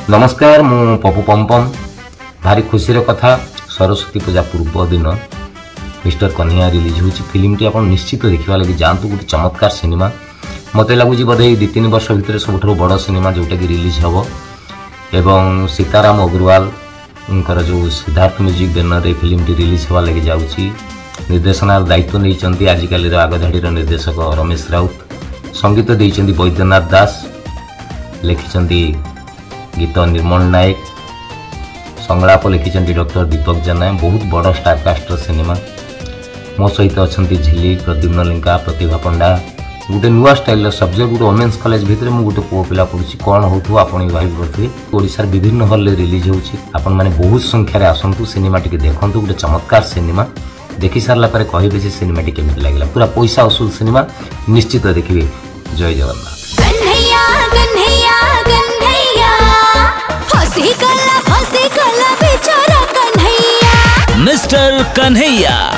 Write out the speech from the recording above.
नमस्कार मु पपु पमपम भारी खुशी कथा सरस्वती पूजा पूर्व दिन मिस्टर कन्हैया रिलीज होची फिल्म टी आपण निश्चित देखिबा लगी जानतु गोटे चमत्कार सिनेमा मते लागुची बधे 2-3 वर्ष भितर सबुठारु बड़ सिनेमा जोटा कि रिलीज हबो एवं सीताराम अग्रवाल उनकर जो सिद्धार्थ म्यूजिक बैनर रे फिल्म टी रिलीज होवा लगी जाउची। निर्देशनार दायित्व नैचंती आजिकाली आगधाड़ी निर्देशक रमेश राउत, संगीत देइचंती वैद्यनाथ दास, लिखिचंती गीत निर्मल नायक, संलाप लिखिचंती डॉक्टर दीपक जेना। बहुत बड़ स्टार कास्ट सिनेमा मो सहित अच्छा झिली, प्रद्युम्न लिंका, प्रतिभा पंडा। गोटे नुआ स्टाइल सब्जेक्ट गोटे वोमेन्स कॉलेज भितर मु गोटे पुओ पिला पढ़ुची कौन होथु आपण भाई पड़े ओडिसा विभिन्न हॉल रे रिलीज होची। आपण माने बहुत संख्या रे आसंतु सिनेमा टिके देखंतु गोटे चमत्कार सिनेमा देखि सारला परे कहबे जे सिनेमा टी केमिति लागला। पूरा पैसा वसूल सिनेमा निश्चित देखिबे। जय जगन्नाथ। कन्हैया कन्हैया कन्हैया हंसी कला बेचारा कन्हैया। मिस्टर कन्हैया।